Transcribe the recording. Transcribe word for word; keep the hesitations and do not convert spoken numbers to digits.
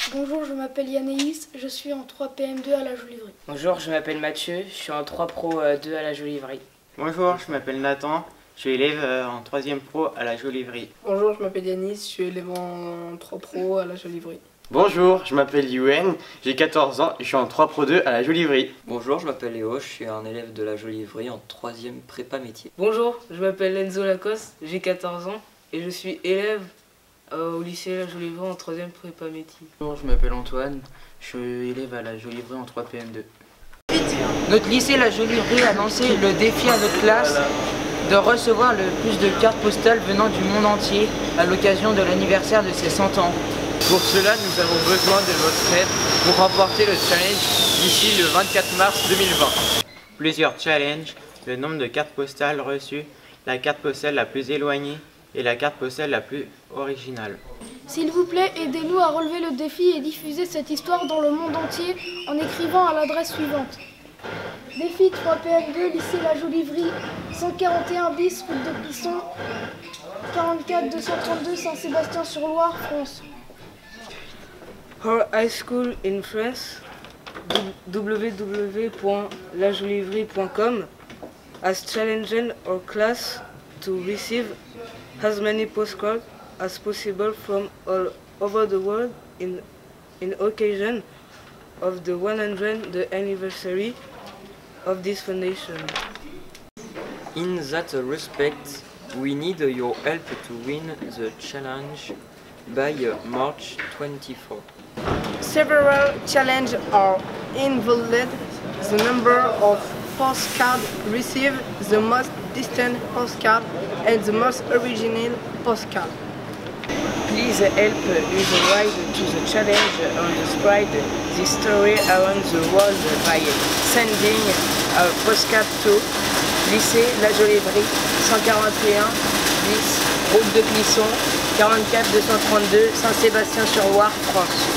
Bonjour, je m'appelle Yannéis, je suis en trois P M deux à la Joliverie. Bonjour, je m'appelle Mathieu, je suis en trois Pro deux à la Joliverie. Bonjour, je m'appelle Nathan, je suis élève en troisième Pro à la Joliverie. Bonjour, je m'appelle Yanis, je suis élève en trois Pro à la Joliverie. Bonjour, je m'appelle Yuen, j'ai quatorze ans et je suis en trois Pro deux à la Joliverie. Bonjour, je m'appelle Léo, je suis un élève de la Joliverie en troisième prépa métier. Bonjour, je m'appelle Enzo Lacoste, j'ai quatorze ans et je suis élève euh, au lycée La Joliverie en troisième prépa métier. Bonjour, je m'appelle Antoine, je suis élève à la Joliverie en trois P M deux. Notre lycée La Joliverie a lancé le défi à notre classe de recevoir le plus de cartes postales venant du monde entier à l'occasion de l'anniversaire de ses cent ans. Pour cela, nous avons besoin de votre aide pour remporter le challenge d'ici le vingt-quatre mars deux mille vingt. Plusieurs challenges, le nombre de cartes postales reçues, la carte postale la plus éloignée et la carte postale la plus originale. S'il vous plaît, aidez-nous à relever le défi et diffuser cette histoire dans le monde entier en écrivant à l'adresse suivante. Défi trois P M deux, lycée La Joliverie, cent quarante et un bis, route de Clisson, quarante-quatre deux cent trente-deux Saint-Sébastien-sur-Loire, France. Our high school in France, w w w point la joliverie point com, has challenged our class to receive as many postcards as possible from all over the world in, in occasion of the one hundredth anniversary of this foundation. In that respect, we need your help to win the challenge by March twenty-fourth. Several challenges are involved. The number of postcards received, the most distant postcard, and the most original postcard. Please help us ride to the challenge and spread this story around the world by sending a postcard to lycée La Joliverie, cent quarante et un bis, route de Clisson, quarante-quatre deux cent trente-deux Saint-Sébastien-sur-Loire, France.